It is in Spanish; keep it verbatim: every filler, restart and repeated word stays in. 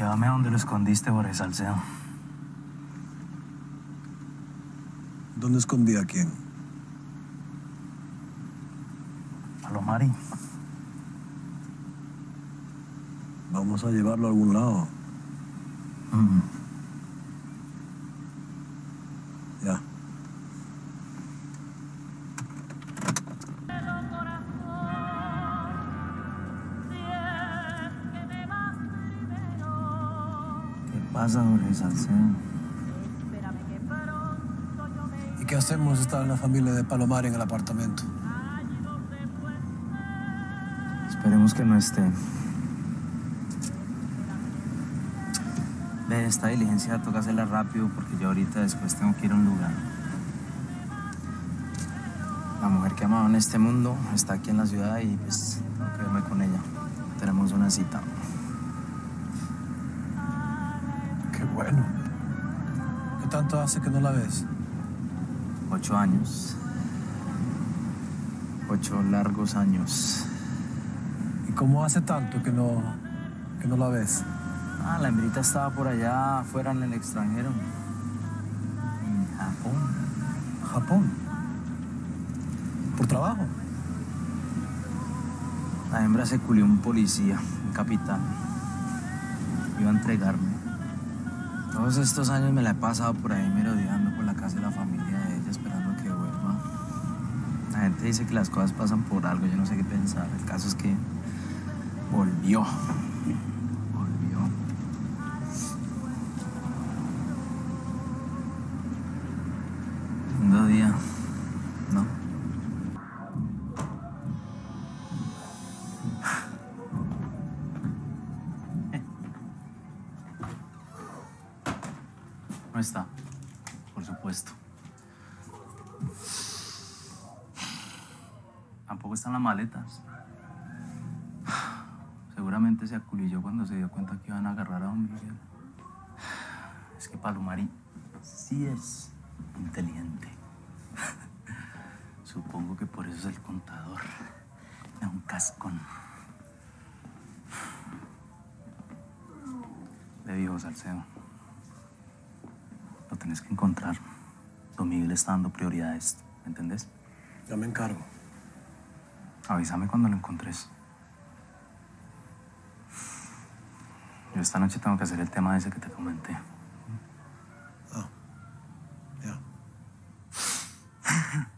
Llévame a donde lo escondiste, Jorge Salcedo. ¿Dónde escondí a quién? Palomari. Vamos a llevarlo a algún lado. Mm. Ya. ¿Qué pasa, Jorge Salcedo? ¿Y qué hacemos estar en la familia de Palomar en el apartamento? Esperemos que no esté. Ve, esta diligencia toca hacerla rápido porque yo ahorita después tengo que ir a un lugar. La mujer que amaba en este mundo está aquí en la ciudad y pues tengo que verme con ella. Tenemos una cita. Qué bueno. ¿Qué tanto hace que no la ves? Ocho años. Ocho largos años. ¿Y cómo hace tanto que no, que no la ves? Ah, la hembrita estaba por allá afuera en el extranjero. En Japón. ¿Japón? ¿Por trabajo? La hembra se culió un policía, un capitán. Iba a entregarme. Todos estos años me la he pasado por ahí merodeando por la casa de la familia de ella, esperando a que vuelva. La gente dice que las cosas pasan por algo, yo no sé qué pensar. El caso es que volvió. Volvió. Lindo día, ¿no? No está, por supuesto. Tampoco están las maletas. Seguramente se aculilló cuando se dio cuenta que iban a agarrar a don Miguel. Es que Palomari sí es inteligente. Supongo que por eso es el contador. Es un cascón. Le dijo Salcedo. Lo tenés que encontrar. Don Miguel está dando prioridad a esto, ¿me entendés? Ya me encargo. Avísame cuando lo encontres. Yo esta noche tengo que hacer el tema ese que te comenté. Ah, ya.